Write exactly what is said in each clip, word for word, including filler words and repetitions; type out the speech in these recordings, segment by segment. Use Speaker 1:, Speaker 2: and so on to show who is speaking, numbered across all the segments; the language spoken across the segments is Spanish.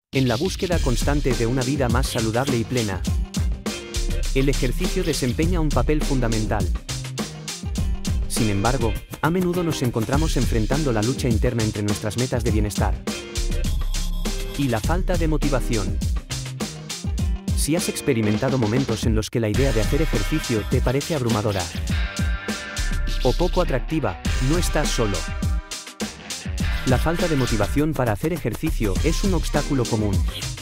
Speaker 1: En la búsqueda constante de una vida más saludable y plena, el ejercicio desempeña un papel fundamental. Sin embargo, a menudo nos encontramos enfrentando la lucha interna entre nuestras metas de bienestar y la falta de motivación. Si has experimentado momentos en los que la idea de hacer ejercicio te parece abrumadora o poco atractiva, no estás solo. La falta de motivación para hacer ejercicio es un obstáculo común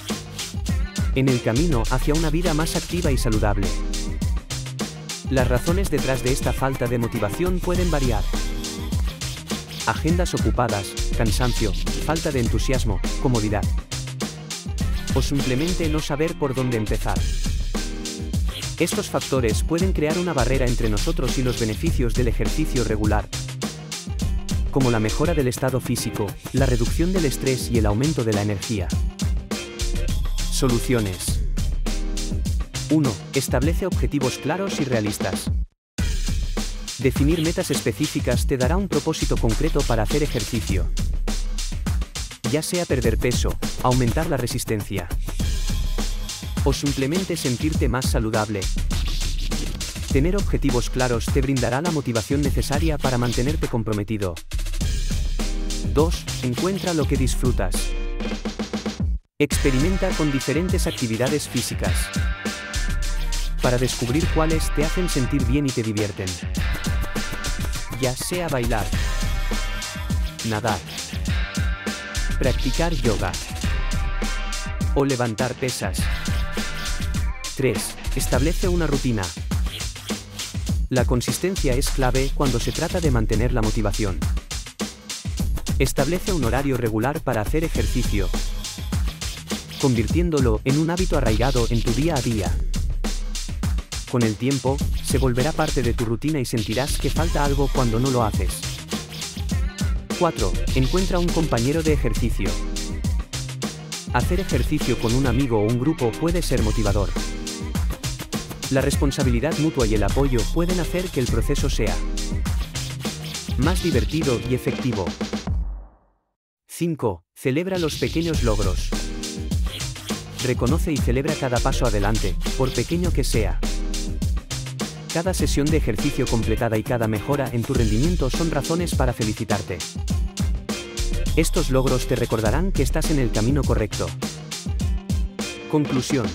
Speaker 1: en el camino hacia una vida más activa y saludable. Las razones detrás de esta falta de motivación pueden variar. Agendas ocupadas, cansancio, falta de entusiasmo, comodidad, o simplemente no saber por dónde empezar. Estos factores pueden crear una barrera entre nosotros y los beneficios del ejercicio regular, como la mejora del estado físico, la reducción del estrés y el aumento de la energía. Soluciones. uno. Establece objetivos claros y realistas. Definir metas específicas te dará un propósito concreto para hacer ejercicio, ya sea perder peso, aumentar la resistencia, o simplemente sentirte más saludable. Tener objetivos claros te brindará la motivación necesaria para mantenerte comprometido. dos. Encuentra lo que disfrutas. Experimenta con diferentes actividades físicas para descubrir cuáles te hacen sentir bien y te divierten. Ya sea bailar, nadar, practicar yoga o levantar pesas. tres. Establece una rutina. La consistencia es clave cuando se trata de mantener la motivación. Establece un horario regular para hacer ejercicio, convirtiéndolo en un hábito arraigado en tu día a día. Con el tiempo, se volverá parte de tu rutina y sentirás que falta algo cuando no lo haces. cuatro. Encuentra un compañero de ejercicio. Hacer ejercicio con un amigo o un grupo puede ser motivador. La responsabilidad mutua y el apoyo pueden hacer que el proceso sea más divertido y efectivo. cinco. Celebra los pequeños logros. Reconoce y celebra cada paso adelante, por pequeño que sea. Cada sesión de ejercicio completada y cada mejora en tu rendimiento son razones para felicitarte. Estos logros te recordarán que estás en el camino correcto. Conclusión.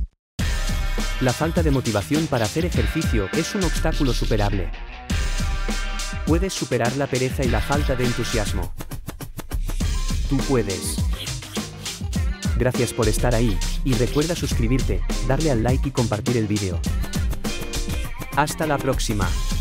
Speaker 1: La falta de motivación para hacer ejercicio es un obstáculo superable. Puedes superar la pereza y la falta de entusiasmo. Tú puedes. Gracias por estar ahí, y recuerda suscribirte, darle al like y compartir el vídeo. Hasta la próxima.